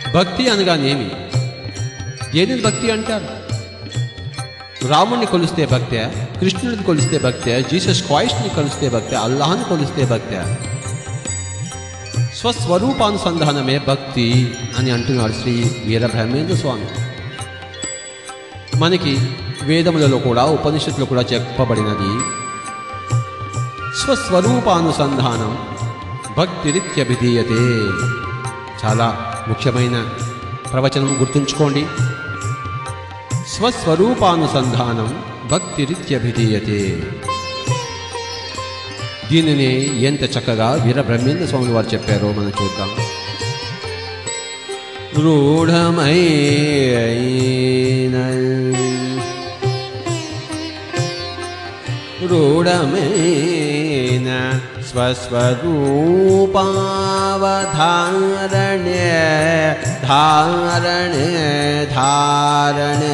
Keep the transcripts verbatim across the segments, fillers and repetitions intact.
భక్తి అనగానేమి? ఏది భక్తి అంటారు? రాముడిని కొలిస్తే భక్తే, కృష్ణుడిని కొలిస్తే భక్తే, జీసస్ క్రైస్ట్ని కొలిస్తే భక్తే, అల్లాహ్ని కొలిస్తే భక్తే? స్వస్వరూపానుసంధానమే భక్తి అని అంటున్నాడు శ్రీ వీరబ్రహ్మేంద్ర స్వామి. మనకి వేదములలో కూడా ఉపనిషత్తులో కూడా చెప్పబడినది స్వస్వరూపానుసంధానం భక్తిరిత్యభిధీయతే. చాలా ముఖ్యమైన ప్రవచనం, గుర్తుంచుకోండి. స్వస్వరూపానుసంధానం భక్తిరిత్యభిధీయతే. దీనిని ఎంత చక్కగా వీరబ్రహ్మేంద్ర స్వామి వారు చెప్పారో మనం చూద్దాం. రూఢమైన రూఢమైన స్వస్వరూపావధారణే ధారణే ధారణే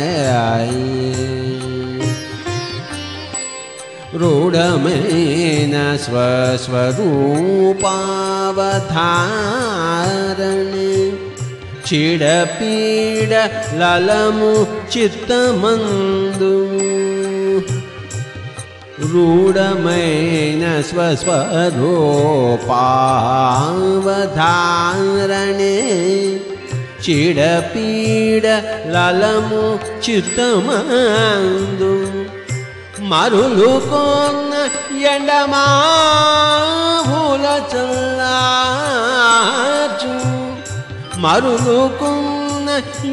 రూఢమైన స్వస్వరూపావధారణే చిడపీడ లలము చిత్తమందు రూఢమైన స్వస్వరూపావధారణే చిడపీడ లలము చిత్తమందు మరులు కొన్న ఎండమావుల చల్లార్చు మరులు కొన్న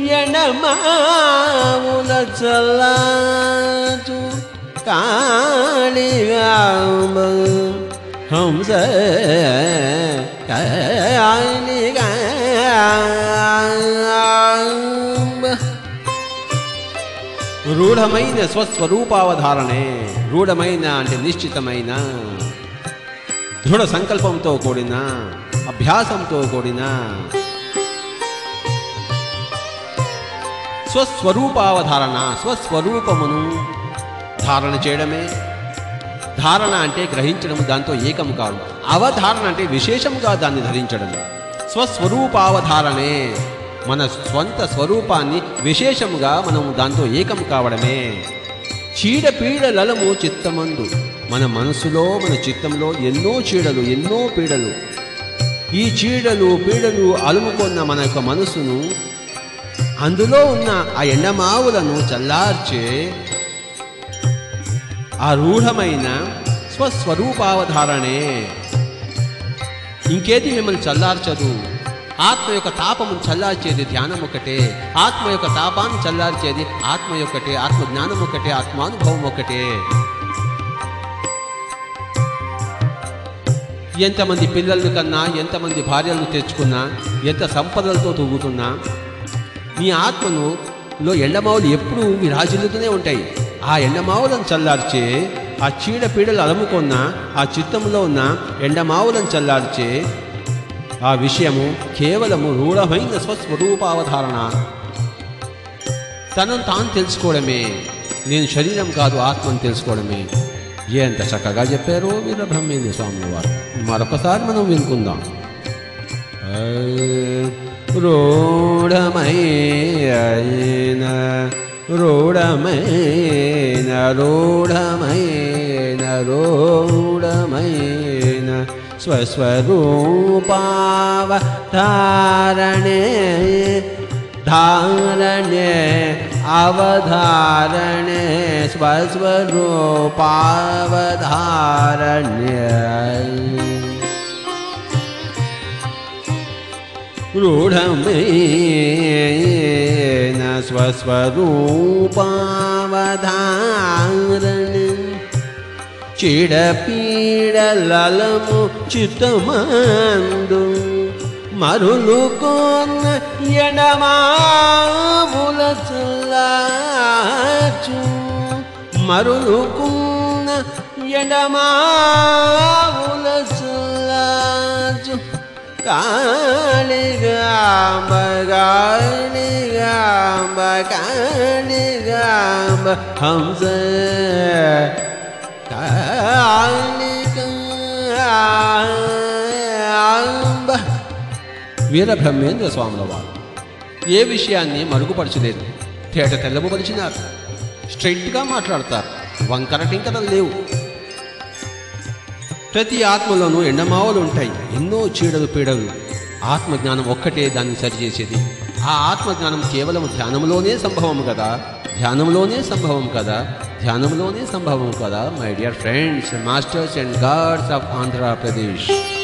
ఎండమావుల చల్లార్చు కాళిగాంబ హంస కాళిగాంబ. రూఢమైన స్వస్వరూపావధారణే. రూఢమైన అంటే నిశ్చితమైన, దృఢ సంకల్పంతో కూడిన, అభ్యాసంతో కూడిన స్వస్వరూపావధారణ. స్వస్వరూపమును ధారణ చేయడమే. ధారణ అంటే గ్రహించడం, దాంతో ఏకం కాదు. అవధారణ అంటే విశేషముగా దాన్ని ధరించడం. స్వస్వరూపావధారణే, మన స్వంత స్వరూపాన్ని విశేషముగా మనం దాంతో ఏకం కావడమే. చీడపీడ లలము చిత్తమందు. మన మనసులో, మన చిత్తంలో ఎన్నో చీడలు, ఎన్నో పీడలు. ఈ చీడలు పీడలు అలుముకున్న మన యొక్క మనసును, అందులో ఉన్న ఆ ఎండమావులను చల్లార్చే ఆ రూఢమైన స్వస్వరూపావధారణే. ఇంకేది మిమ్మల్ని చల్లార్చదు. ఆత్మ యొక్క తాపము చల్లార్చేది ధ్యానం ఒకటే. ఆత్మ యొక్క తాపాన్ని చల్లార్చేది ఆత్మ యొక్కటే. ఆత్మ జ్ఞానం ఒకటే, ఆత్మానుభవం ఒకటే. ఎంతమంది పిల్లలను కన్నా, ఎంతమంది భార్యలను తెచ్చుకున్నా, ఎంత సంపదలతో తూగుతున్నా, నీ ఆత్మను లో ఎండమావులు ఎప్పుడూ విరాజిల్లుతూనే ఉంటాయి. ఆ ఎండమావులను చల్లార్చే, ఆ చీడపీడలు అలముకున్న ఆ చిత్తంలో ఉన్న ఎండమావులను చల్లార్చే ఆ విషయము కేవలము రూఢమైన స్వస్వరూపావధారణ. తనను తాను తెలుసుకోవడమే. నేను శరీరం కాదు, ఆత్మను తెలుసుకోవడమే. ఎంత చక్కగా చెప్పారో వీరబ్రహ్మేంద్ర స్వామి వారు. మరొకసారి మనం వినుకుందాం. రూఢమైన రూఢమైన రూఢమైన రూఢమైన స్వస్వరూపావధారణే ధారణే అవధారణే స్వస్వరూపావధారణే రూఢమైన స్వస్వరూపావధారణే చీడపీడలము చిత్తమందు మరులు కొన్న ఎడమావుల చల్లార్చు మరులు కొన్న ఎడమావుల చల్లార్చు కాళిగాంబ కాళిగాంబ కాళిగాంబ హంస కాళిగాంబ. వీరబ్రహ్మేంద్ర స్వాముల వారు ఏ విషయాన్ని మరుగుపరచలేదు. తేట తెల్లము పలిచినారు. స్ట్రైట్గా మాట్లాడతారు. వంకర టింకరలు లేవు. ప్రతి ఆత్మలోనూ ఎండమావులు ఉంటాయి. ఎన్నో చీడలు పీడలు. ఆత్మజ్ఞానం ఒక్కటే దాన్ని సరిచేసేది. ఆ ఆత్మజ్ఞానం కేవలం ధ్యానంలోనే సంభవం కదా ధ్యానంలోనే సంభవం కదా ధ్యానంలోనే సంభవం కదా my dear friends, masters and gods of Andhra Pradesh.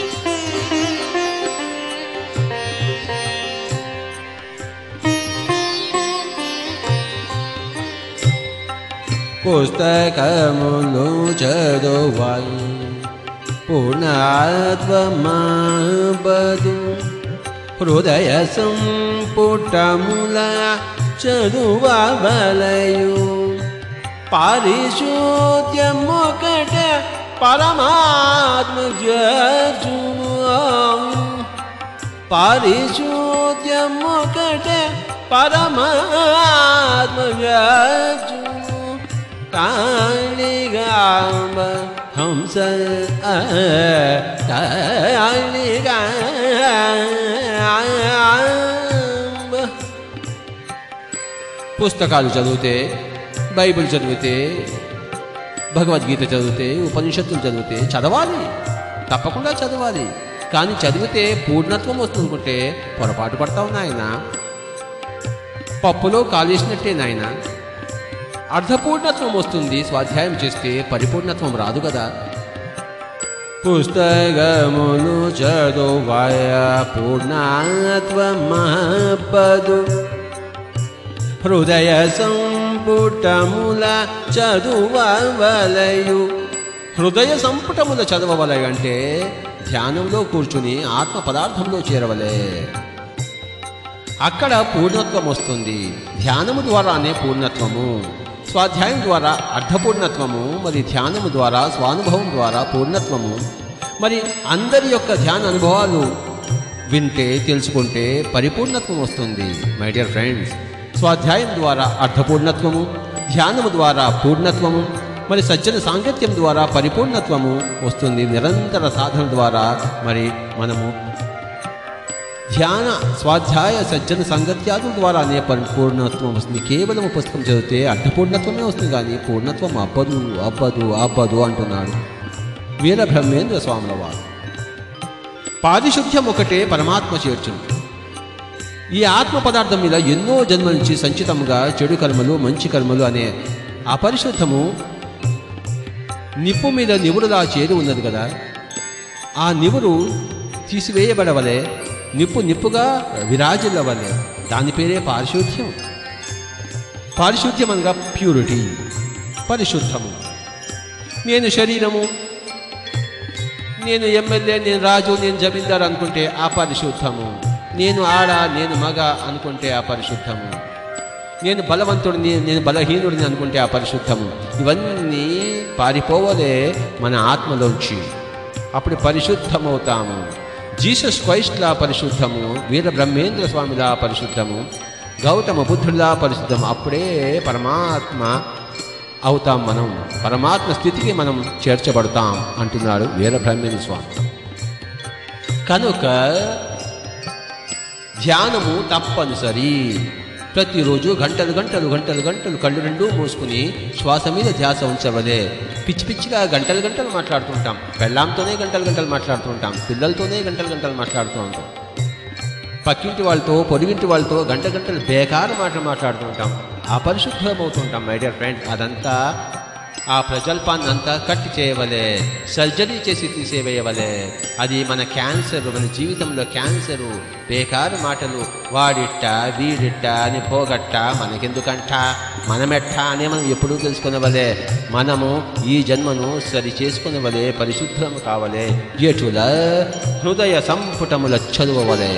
పుస్తకములు చదువాయి పూర్ణాత్మబదు హృదయ సంపుటముల చదువలయు పారిశుద్ధ్యమొకట పరమాత్మ జర్జును పారిశుద్ధ్యమొకట పరమాత్మ జర్జును కాళిగాంబ హంస కాళిగాంబ. పుస్తకాలు చదివితే, బైబిల్ చదివితే, భగవద్గీత చదివితే, ఉపనిషత్తులు చదివితే చదవాలి, తప్పకుండా చదవాలి. కానీ చదివితే పూర్ణత్వం వస్తుందంటే పొరపాటు పడతావు నాయన. పప్పులో కాలేసినట్టే నాయన. అర్ధపూర్ణత్వం వస్తుంది స్వాధ్యాయం చేస్తే, పరిపూర్ణత్వం రాదు కదా. పుస్తకములు చదువాయ పూర్ణత్వమపదు హృదయ సంపుటముల చదువవలయు. హృదయ సంపుటముల చదవవలయ అంటే ధ్యానంలో కూర్చుని ఆత్మ పదార్థంలో చేరవలే. అక్కడ పూర్ణత్వం వస్తుంది. ధ్యానము ద్వారానే పూర్ణత్వము, స్వాధ్యాయం ద్వారా అర్ధపూర్ణత్వము, మరి ధ్యానము ద్వారా స్వానుభవం ద్వారా పూర్ణత్వము. మరి అందరి యొక్క ధ్యాన అనుభవాలు వింటే, తెలుసుకుంటే పరిపూర్ణత్వం వస్తుంది. మై డియర్ ఫ్రెండ్స్, స్వాధ్యాయం ద్వారా అర్ధపూర్ణత్వము, ధ్యానము ద్వారా పూర్ణత్వము, మరి సజ్జన సాంగత్యం ద్వారా పరిపూర్ణత్వము వస్తుంది. నిరంతర సాధన ద్వారా మరి మనము ధ్యాన స్వాధ్యాయ సజ్జన సంగత్యాదుల ద్వారానే పరిపూర్ణత్వం వస్తుంది. కేవలం పుస్తకం చదివితే అర్ధపూర్ణత్వమే వస్తుంది, కానీ పూర్ణత్వం అబ్బదు అబ్బదు అబ్బదు అంటున్నాడు వీరబ్రహ్మేంద్ర స్వాముల వారు. పారిశుద్ధ్యం ఒకటే పరమాత్మ చేర్చును. ఈ ఆత్మ పదార్థం మీద ఎన్నో జన్మల నుంచి సంచితముగా చెడు కర్మలు, మంచి కర్మలు అనే అపరిశుద్ధము నిప్పు మీద నివురులా చేరి ఉన్నది కదా. ఆ నివురు తీసివేయబడవలే, నిప్పు నిప్పుగా విరాజిల్లవలే. దాని పేరే పారిశుద్ధ్యం. పారిశుద్ధ్యం అనగా ప్యూరిటీ, పరిశుద్ధము. నేను శరీరము, నేను ఎమ్మెల్యే, నేను రాజు, నేను జమీందారు అనుకుంటే ఆ పరిశుద్ధము. నేను ఆడ, నేను మగ అనుకుంటే ఆ పరిశుద్ధము. నేను బలవంతుడిని, నేను బలహీనుడిని అనుకుంటే ఆ పరిశుద్ధము. ఇవన్నీ పారిపోవలే మన ఆత్మలోంచి. అప్పుడు పరిశుద్ధమవుతాము. జీసస్ క్రైస్ట్లా పరిశుద్ధము, వీరబ్రహ్మేంద్ర స్వామిలా పరిశుద్ధము, గౌతమ బుద్ధుడిలా పరిశుద్ధము. అప్పుడే పరమాత్మ అవుతాం మనం. పరమాత్మ స్థితికి మనం చేర్చబడతాం అంటున్నాడు వీరబ్రహ్మేంద్ర స్వామి. కనుక ధ్యానము తప్పనిసరి. ప్రతిరోజు గంటలు గంటలు గంటలు గంటలు కళ్ళు రెండూ మూసుకుని శ్వాస మీద ధ్యాస ఉంచవలే. పిచ్చి పిచ్చిగా గంటలు గంటలు మాట్లాడుతుంటాం. పెళ్ళాంతోనే గంటలు గంటలు మాట్లాడుతుంటాం. పిల్లలతోనే గంటలు గంటలు మాట్లాడుతూ ఉంటాం. పక్కింటి వాళ్ళతో, పొరుగింటి వాళ్ళతో గంట గంటలు బేకారు మాటలు మాట్లాడుతుంటాం. అపరిశుద్ధమవుతుంటాం. మై డియర్ ఫ్రెండ్, అదంతా ఆ ప్రజల్పాన్ని అంతా కట్టి చేయవలే, సర్జరీ చేసి తీసేవేయవలే. అది మన క్యాన్సర్, మన జీవితంలో క్యాన్సరు. బేకారు మాటలు, వాడిట్ట వీడిట్ట అని పోగట్ట, మనకెందుకంట, మనమెట్ట అని మనం ఎప్పుడూ తెలుసుకునేవలే. మనము ఈ జన్మను సరి చేసుకునేవలే, పరిశుద్ధము కావలే. ఎటుల హృదయ సంపుటముల చదువవలే.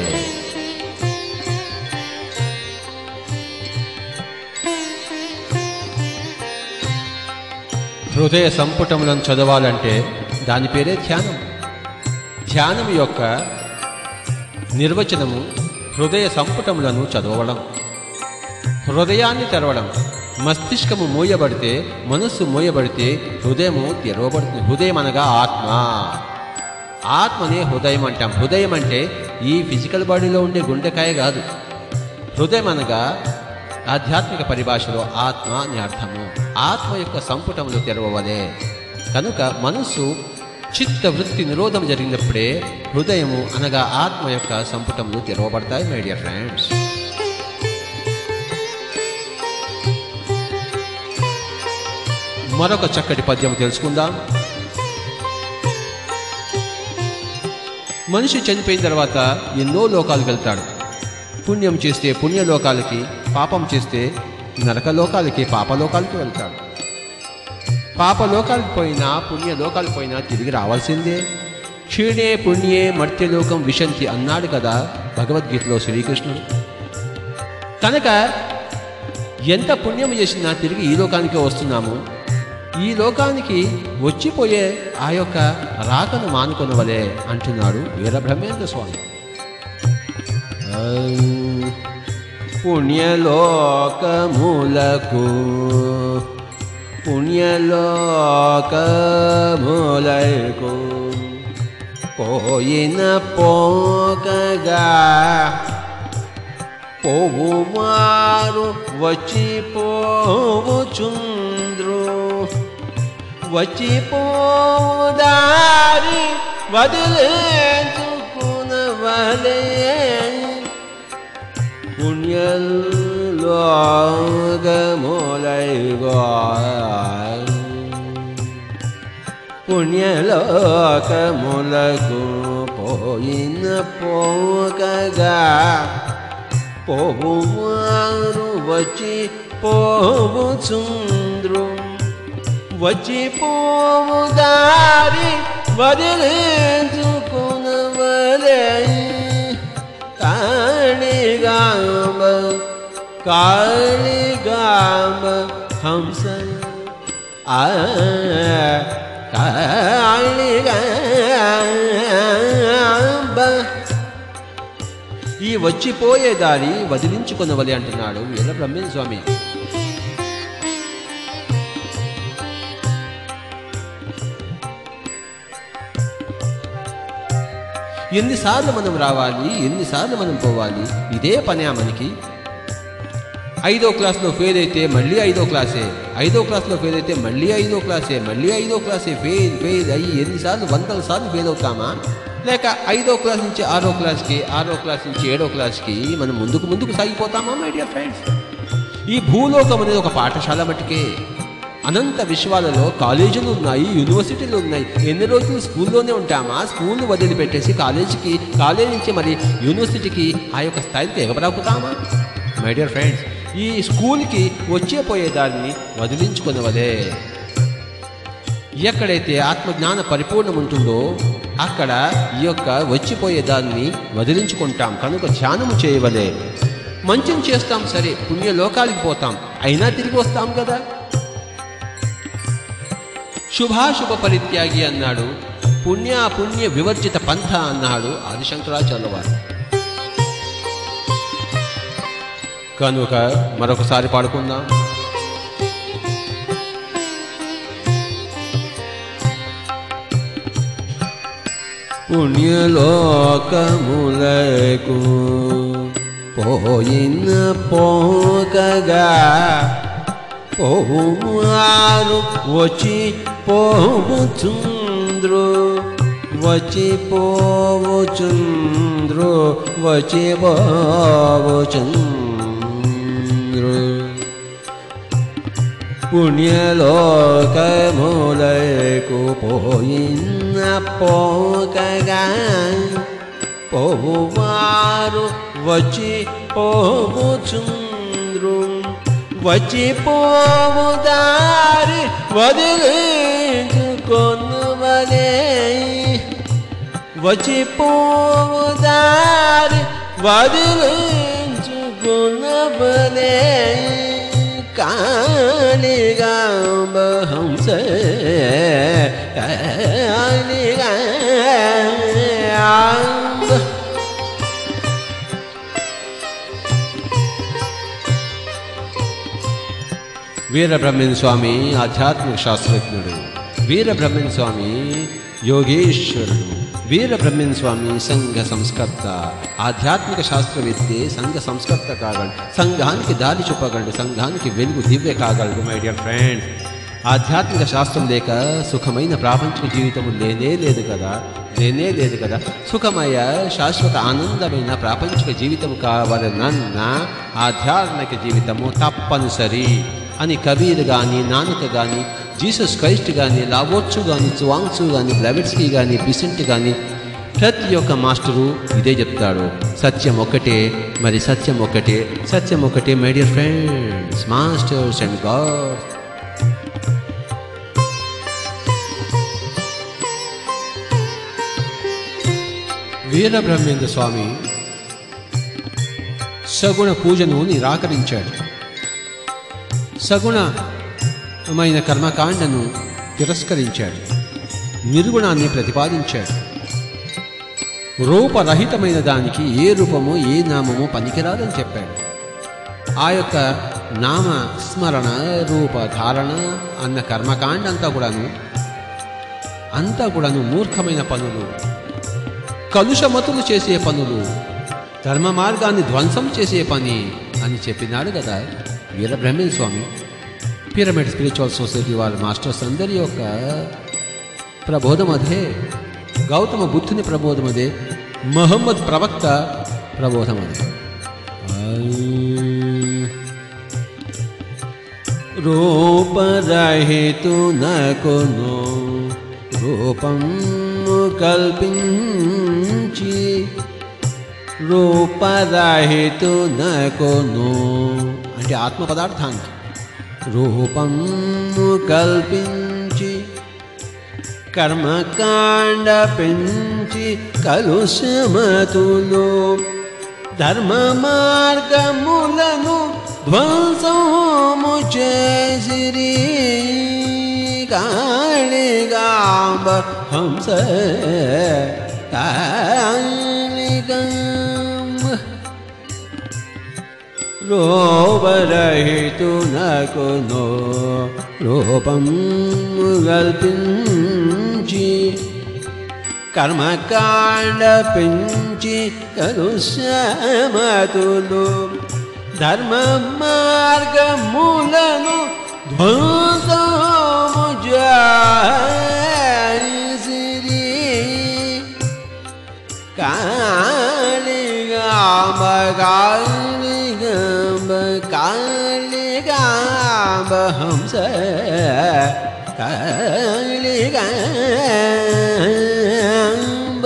హృదయ సంపుటములను చదవాలంటే దాని పేరే ధ్యానం. ధ్యానం యొక్క నిర్వచనము హృదయ సంపుటములను చదవడం, హృదయాన్ని తెరవడం. మస్తిష్కము మూయబడితే, మనస్సు మూయబడితే హృదయము తెరవబడుతుంది. హృదయం అనగా ఆత్మ. ఆత్మనే హృదయం అంటాం. హృదయం అంటే ఈ ఫిజికల్ బాడీలో ఉండే గుండెకాయ కాదు. హృదయం అనగా ఆధ్యాత్మిక పరిభాషలో ఆత్మ అని అర్థము. ఆత్మ యొక్క సంపుటములు తెరవవలే. కనుక మనస్సు చిత్త వృత్తి నిరోధం జరిగినప్పుడే హృదయము అనగా ఆత్మ యొక్క సంపుటములు తెరవబడతాయి. మై డియర్ ఫ్రెండ్స్, మరొక చక్కటి పద్యం తెలుసుకుందాం. మనిషి చనిపోయిన తర్వాత ఎన్నో లోకాలకు వెళ్తాడు. పుణ్యం చేస్తే పుణ్యలోకాలకి, పాపం చేస్తే నరకలోకాలకి, పాపలోకాలకి వెళ్తాడు. పాపలోకాలకు పోయినా పుణ్యలోకాలకు పోయినా తిరిగి రావాల్సిందే. క్షీణే పుణ్యే మర్త్యలోకం విశంతి అన్నాడు కదా భగవద్గీతలో శ్రీకృష్ణుడు. కనుక ఎంత పుణ్యం చేసినా తిరిగి ఈ లోకానికే వస్తున్నాము. ఈ లోకానికి వచ్చిపోయే ఆ యొక్క రాకను మానుకొనవలే అంటున్నాడు వీరబ్రహ్మేంద్ర స్వామి. పుణ్యలోకములకు పుణ్యలోకములకు పోయిన పోకగా పోవుమారు వచ్చిపోవుచుంద్రు. వచ్చిపోదారి వదిలేచుకునవలే. పుణ్యలోకములైగా పుణ్యలోకములకు పోయిన పోకగా పోవుమారు వచ్చి పోవుచుంద్రు. వచ్చి పోవుదారి వదిలేచుకునవలే. కాళిగాంబ కాళిగాంబ హంస ఆ కాళిగాంబ ఈ వచ్చిపోయే దారి వదిలించుకునవలే అంటున్నాడు వీరబ్రహ్మేంద్ర స్వామి. ఎన్నిసార్లు మనం రావాలి, ఎన్నిసార్లు మనం పోవాలి, ఇదే పనే మనకి. ఐదో క్లాస్లో ఫెయిల్ అయితే మళ్ళీ ఐదో క్లాసే, ఐదో క్లాస్లో ఫెయిల్ అయితే మళ్ళీ ఐదో క్లాసే, మళ్ళీ ఐదో క్లాసే ఫెయిల్ ఫెయిల్ అయ్యి ఎన్నిసార్లు వందల సార్లు ఫెయిల్ అవుతామా? లేక ఐదో క్లాస్ నుంచి ఆరో క్లాస్కి, ఆరో క్లాస్ నుంచి ఏడో క్లాస్కి మనం ముందుకు ముందుకు సాగిపోతామా? మై డియర్ ఫ్రెండ్స్, ఈ భూలోకం అనేది ఒక పాఠశాల మటుకే. అనంత విశ్వాలలో కాలేజీలు ఉన్నాయి, యూనివర్సిటీలు ఉన్నాయి. ఎన్ని రోజులు స్కూల్లోనే ఉంటామా? స్కూల్ వదిలిపెట్టేసి కాలేజీకి, కాలేజీ నుంచి మరి యూనివర్సిటీకి ఆ యొక్క స్థాయికి ఎగబరాకుతామా? మై డియర్ ఫ్రెండ్స్, ఈ స్కూల్కి వచ్చే పోయే దాన్ని వదిలించుకునవలే. ఎక్కడైతే ఆత్మజ్ఞాన పరిపూర్ణం ఉంటుందో అక్కడ ఈ యొక్క వచ్చిపోయే దాన్ని వదిలించుకుంటాం. కనుక ధ్యానము చేయవలే. మంచిని చేస్తాం సరే, పుణ్యలోకాలకు పోతాం, అయినా తిరిగి వస్తాం కదా. శుభాశుభ పరిత్యాగి అన్నాడు, పుణ్య పుణ్య వివర్జిత పంథ అన్నాడు ఆదిశంకరాచార్యుల వారు. కనుక మరొకసారి పాడుకుందాం. పుణ్యలోకములకు పోయిన పోకగా పోవుమారు వచ్చి పోవుచుంద్రు. వచ్చి పోవుచుంద్రు వచ్చి పోవుచుంద్రు. పుణ్యలోకములకు పోయిన పోకగా పోవువారు వచ్చి పోవుచుంద్రు. వచ్చి పోవు దారి వదిలించుకొనువలే. వచ్చి పోవు దారి వదిలించుకొనువలే. కాళిగాంబ హంస కాళిగాంబ. వీరబ్రహ్మేంద్ర స్వామి ఆధ్యాత్మిక శాస్త్రజ్ఞుడు. వీరబ్రహ్మేంద్ర స్వామి యోగేశ్వరుడు. వీరబ్రహ్మేంద్ర స్వామి సంఘ సంస్కర్త, ఆధ్యాత్మిక శాస్త్రవేత్తే సంఘ సంస్కర్త కాగలడు, సంఘానికి దారి చూపగలడు, సంఘానికి వెలుగు దివ్య కాగలడు. మై డియర్ ఫ్రెండ్స్, ఆధ్యాత్మిక శాస్త్రం లేక సుఖమైన ప్రాపంచిక జీవితం లేనే లేదు కదా, లేనే లేదు కదా. సుఖమయ శాశ్వత ఆనందమైన ప్రాపంచిక జీవితం కావాలన్న ఆధ్యాత్మిక జీవితము తప్పనిసరి అని కబీర్ కానీ, నానక్ కానీ, జీసస్ క్రైస్ట్ కానీ, లావోత్సు కానీ, చువాంగ్సు కానీ, బ్లెవెట్స్కీ కానీ, బిసెంట్ కానీ, ప్రతి ఒక్క మాస్టరు ఇదే చెప్తాడు. సత్యం ఒక్కటే, మరి సత్యం ఒక్కటే, సత్యం ఒక్కటే. My dear friends, masters and gods. Veerabrahmendra Swami సగుణ పూజను నిరాకరించాడు. సగుణమైన కర్మకాండను తిరస్కరించాడు. నిర్గుణాన్ని ప్రతిపాదించాడు. రూపరహితమైన దానికి ఏ రూపము ఏ నామము పనికిరాదని చెప్పాడు. ఆ యొక్క నామ స్మరణ, రూపధారణ అన్న కర్మకాండ అంతా కూడాను అంతా కూడాను మూర్ఖమైన పనులు, కలుషమతులు చేసే పనులు, ధర్మ మార్గాన్ని ధ్వంసం చేసే పని అని చెప్పినాడు కదా Veerabrahmendra Swami. Pyramid spiritual society వాళ్ళ మాస్టర్స్ అందరి యొక్క ప్రబోధం అదే, గౌతమ బుద్ధుని ప్రబోధం అదే, మహమ్మద్ ప్రవక్త ప్రబోధం అదే. రూపరహితు నకును రూపం కల్పించి, రూపరహితు నకును అంటే ఆత్మ పదార్థానికి రూపం కల్పించి, కర్మకాండ పెంచి కలుషమతులు ధర్మ మార్గములను ధ్వంసము చేసిరి. కాళిగాంబ హంస కాళిగాంబ రూపరహితు నకును రూపం కల్పించి, కర్మకాండ పెంచి కలుషమతులు ధర్మ మార్గములను ధ్వంసము చేసిరి. కాళిగాంబ కాళిగాంబ కాళిగాంబ హంస కాళిగాంబ.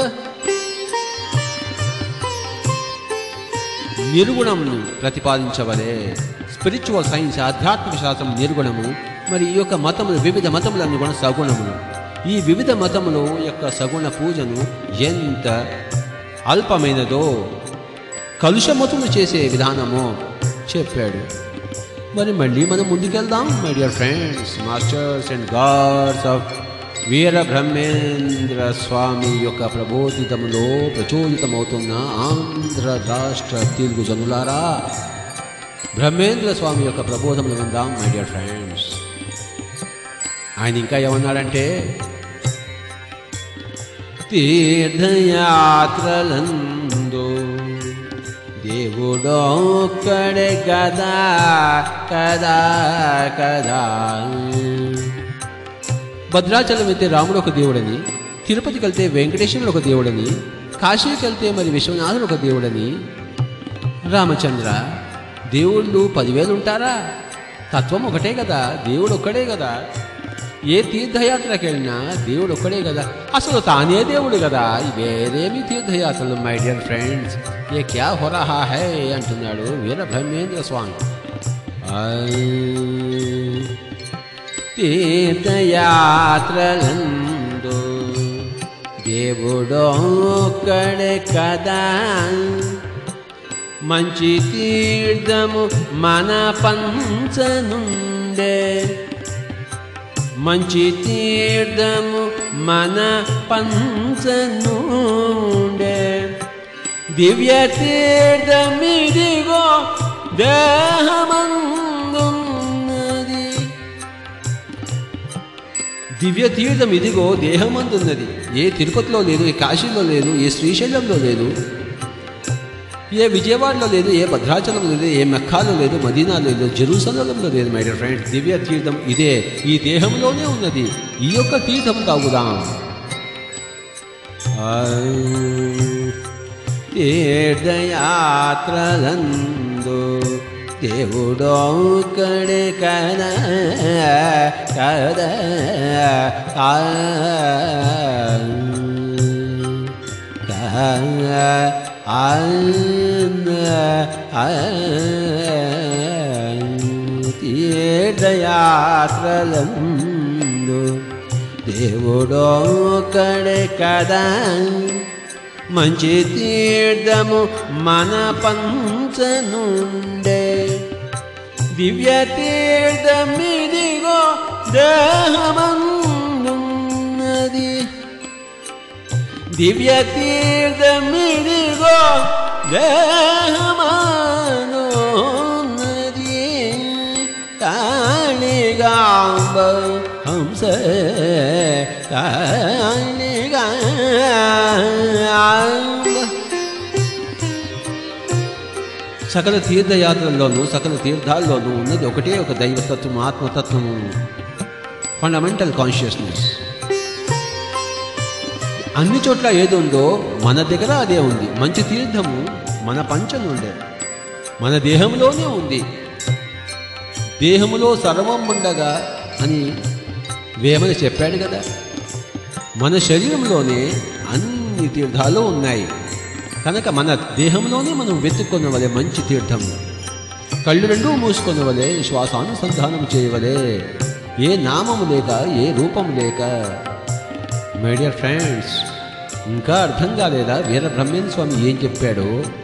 నిర్గుణంను ప్రతిపాదించవలే. స్పిరిచువల్ సైన్స్, ఆధ్యాత్మిక శాస్త్రం నిర్గుణము. మరి ఈ యొక్క మతములు, వివిధ మతములన్నీ కూడా సగుణములు. ఈ వివిధ మతముల యొక్క సగుణ పూజను ఎంత అల్పమైనదో, కలుషమతులు చేసే విధానమో చెప్పాడు. మరి మళ్ళీ మనం ముందుకెళ్దాం my dear friends, masters and gods of Veerabrahmendra Swami యొక్క ప్రబోధితములో ప్రచోదితమవుతున్న ఆంధ్ర రాష్ట్ర తెలుగు జనులారా, బ్రహ్మేంద్ర స్వామి యొక్క ప్రబోధములు విందాం మై డియర్ ఫ్రెండ్స్. ఆయన ఇంకా ఏమన్నాడంటే, తీర్థయాత్రలందు దేవుడొక్కడే కదా కదా కదా. భద్రాచలం వెళ్తే రాముడు ఒక దేవుడని, తిరుపతికి వెళ్తే వెంకటేశ్వరుడు ఒక దేవుడని, కాశీకి వెళ్తే మరి విశ్వనాథుడు ఒక దేవుడని. రామచంద్ర, దేవుళ్ళు పదివేలు ఉంటారా? తత్వం ఒకటే కదా, దేవుడు ఒక్కడే కదా. ఏ తీర్థయాత్రకి వెళ్ళినా దేవుడు ఒక్కడే కదా, అసలు తానే దేవుడు కదా. వేరేమి తీర్థయాత్రలు మై డియర్ ఫ్రెండ్స్, ఏ క్యా హో రహా హై అంటున్నాడు వీరబ్రహ్మేంద్ర స్వామి. తీర్థయాత్రలందు దేవుడొక్కడే కదా, మంచి తీర్థము మన పంచనుండే, మంచి తీర్థము మన పంచనుండే, దివ్య తీర్థమిదిగో దేహమందున్నది, దివ్య తీర్థం ఇదిగో దేహమందున్నది. ఏ తిరుపతిలో లేదు, ఏ కాశీలో లేదు, ఏ శ్రీశైలంలో లేదు, ఏ విజయవాడలో లేదు, ఏ భద్రాచలంలో లేదు, ఏ మెక్కాలో లేదు, మదీనాలో లేదు, జెరూసలంలో లేదు. మై డియర్ ఫ్రెండ్, దివ్య తీర్థం ఇదే, ఈ దేహంలోనే ఉన్నది. ఈ యొక్క తీర్థం తాగుదాం. తీర్థయాత్రలందు దేవుడో కడే కద కద తీర్థయాత్రలందు దేవుడో కడే కదా మంచి తీర్థము మన పంచనుండే. దివ్య తీర్థమిదిగో దేహమందున్నది. దివ్య తీర్థమిదిగో దేహమనున్నది. కాళిగాంబ హంస కాళిగా సకల తీర్థయాత్రల్లోనూ సకల తీర్థాల్లోనూ ఉన్నది ఒకటే ఒక దైవతత్వం, ఆత్మతత్వము, ఫండమెంటల్ కాన్షియస్నెస్. అన్ని చోట్ల ఏది ఉందో మన దగ్గర అదే ఉంది. మంచి తీర్థము మన పంచం ఉండే, మన దేహంలోనే ఉంది. దేహములో సర్వం ఉండగా అని వేమన చెప్పాడు కదా. మన శరీరంలోనే అన్ని తీర్థాలు ఉన్నాయి కనుక మన దేహంలోనే మనం వెతుక్కున్న వలె మంచి తీర్థం. కళ్ళు రెండూ మూసుకున్న వలె శ్వాసానుసంధానం చేయవలే. ఏ నామము లేక, ఏ రూపం లేక. మై డియర్ ఫ్రెండ్స్, ఇంకా అర్థం కాలేదా వీరబ్రహ్మేంద్ర స్వామి ఏం చెప్పాడో?